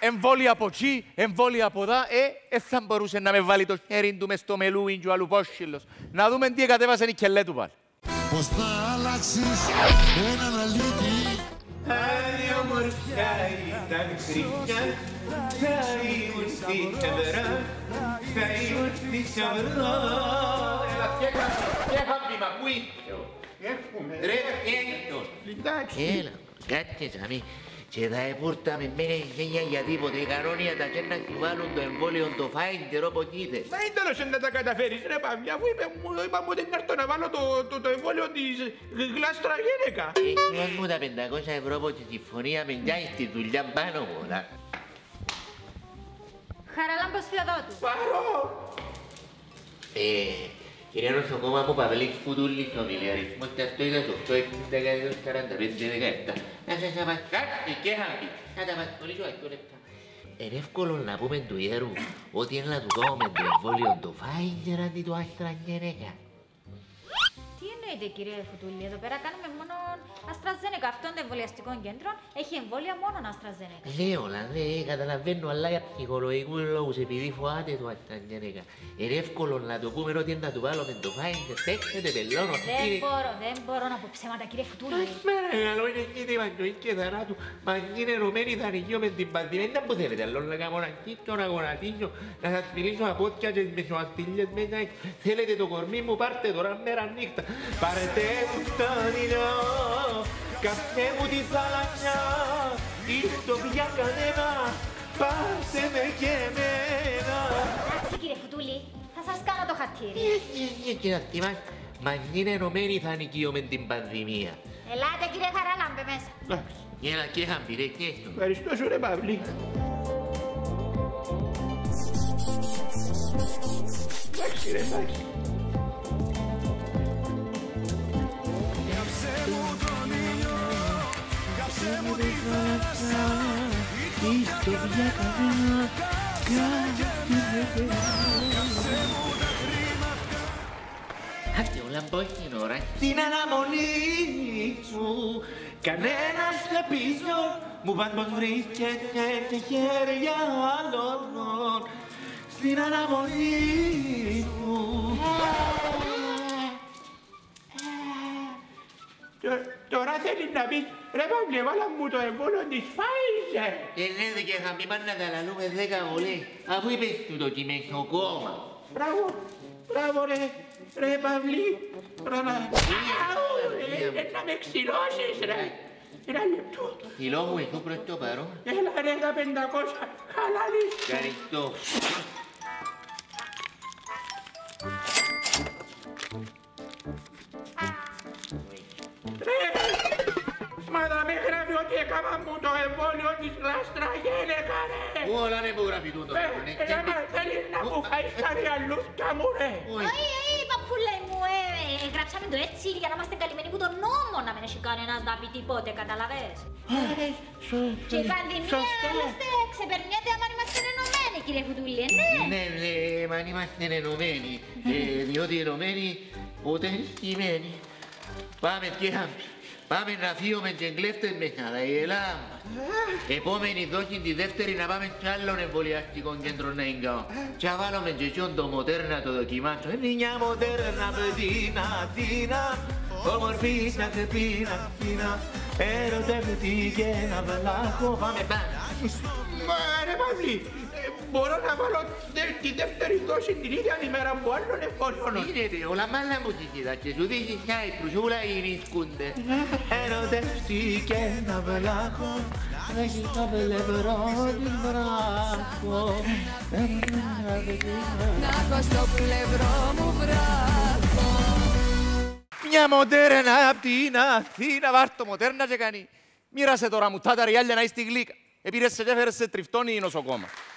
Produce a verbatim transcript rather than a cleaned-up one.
εμβόλια από εκεί, εμβόλια από εδώ, ε, ε, θα μπορούσε να με βάλει το χέρι του μες στο μελούιν και ο αλουπόσχυλος. Να δούμε τι εκατέβασε η κελέ του πάλι. Πώς θα αλλάξεις έναν αλήτη. Άλλη ομορφιά ήταν κρύφια, θα ήμουν στη χαβερά, θα ήμουν στη χαβερά. Έλα, φτιέχαμε, μα πού είναι. Ρε, φτιέχτον. Έλα, κάτσε σαμί. Και τα επόρτα με μένει γένια για τίποτε. Οι κανόνια τα κέρνα σου βάλουν το εμβόλιο το φάιντερ όπως είτε. Μα είναι τέλος να τα καταφέρεις ρε παύλη, αφού είπαμε ότι να έρθω να βάλω το εμβόλιο της γλάστρα γένεκα. Έχει μου τα πεντακόσια ευρώ από τη συμφωνία με νιάει στη δουλειά πάνω μου. Χαράλαμπος Θεοδότου. Παρώ. Ε, κυρία νοσοκόμα μου, Παυλής Φουτούλης, ο μιλιαριθμός ταυτότητας οκτώ εξήντα σαράντα πέντε δεκαεπτά. Να σας απασχάσει και χάμπη. Να τα απασχολήσω δύο λεπτά. Είναι εύκολο να πούμε του ιερού ότι είναι να του κάνουμε το εμβόλιο το Pfizer αντί το AstraZeneca. Τι εννοείται κύριε Φουτούλη, εδώ πέρα κάνουμε μόνο AstraZeneca. Αυτό το εμβολιαστικό κέντρο έχει εμβόλια μόνο AstraZeneca. Λέω, λαδέ, καταλαβαίνω, αλλά για ψυχολογικούς λόγους, επειδή φοάται το AstraZeneca. Είναι εύκολο να το πούμε ότι να του βάλουμε το Pfizer, παίξετε πελώνω. Δεν μπορώ, δεν μπορώ να πω ψέματα κύριε Φουτούλη. Μέρα, καλό είναι και τη μαγιοή και θανάτου. Μα είναι ενωμένη δανειγείο με την πανδημία. Που θέλετε, άλλο να κάνω ένα κίτιο, να γονατίσω, να σας μιλήσω από πόδια και με σωαστήλιες μέσα. Θέλετε το κορμί μου, πάρτε τώρα μέρα νύχτα. Πάρτε μου το όνειρο, καφέ μου τη θάλασσα, ήρθω πια κανένα, πάρτε με και εμένα. Εντάξει κύριε Φουτούλη, θα σας κάνω το χατήρι. Και να θυμάσαι, μα είναι ενωμένη θα νοικείο με την πανδημία. Ελάτε κύριε Χαράλαμπε μέσα. Εντάξει. Έλα και χαμπηρέ και έστω. Ευχαριστώ σου ρε Παύλη. Εντάξει ρε, εντάξει. Άντε όλα πώς την ώρα στην αναμονή σου κανένας σε πίσω μου πάντως βρίσκεται σε χέρια άλλων στην αναμονή σου. Τώρα θέλεις να πεις, ρε Παύλη, έβαλα μου το εμβόλιο της Pfizer. Ε, ναι, δε και χαμή πάνε να τα λαλούμε δέκα βολές, αφού είπες του το κειμενικό κόμμα. Μπράβο, μπράβο ρε, ρε Παύλη. Να με ξυλώσεις ρε. Ένα λεπτό. Φιλό μου, εδώ προς το παρόν. Έλα ρε τα πεντακόσια, καλά λες. Ευχαριστώ. Μα θα με γράφει ότι έκανα μου το εμβόλιο της γλάστρα γένεκα ρε. Όλα είναι που γράφει τούτο. Θέλεις να μου φάεις τα διαλούθια μου ρε. Όχι, όχι, παππούλα μου, ε, γράψαμε το έτσι για να είμαστε καλυμμένοι που τον νόμο να μην έχει κανένας να πει τίποτε, καταλαβες. Και η πανδημία, άλλωστε, ξεπερνιέται άμα είμαστε ενωμένοι, κύριε Φουτούλη, ναι. Ναι, ναι, μα αν είμαστε ενωμένοι, διότι ενωμένοι ποτέ σημαίνει. Πάμε και χάμπι. Πάμε να φύγουμε και εγκλέφτες μέσα, θα γελάμε. Επόμενη δόση τη δεύτερη να πάμε σε άλλον εμβολιαστικό κέντρο να εγκάω. Και να βάλουμε και εσιόν το μοντέρνα το δοκιμάσω. Είναι μια μοντέρνα παιδίνα, Αθήνα, όμορφη σαν ξεπίνα, Αθήνα. Ερωτεύτη και ένα βλάχο, πάμε πάμε. Μα ρε Παύλη, μπορώ να βάλω τη δεύτερη δόση την ίδια ημέρα που άλλον εμβόλιο. Γίνεται, όλα μάλλα μου συζητά και σου δείχνει μια εκπροσούλα γυρίσκονται. Ερωτεύτηκε ένα βλάχο, έχει το πλευρό της βράχο. Να έχω στο πλευρό μου βράχο. Μια μοντέρνα απ' την Αθήνα, βάρ' το μοντέρνα και κάνει. Μοίρασε τώρα μου τα ριάλια να είσαι στη γλύκα. Επήρεσαι και έφερες σε τριφτώνει η νοσοκόμα.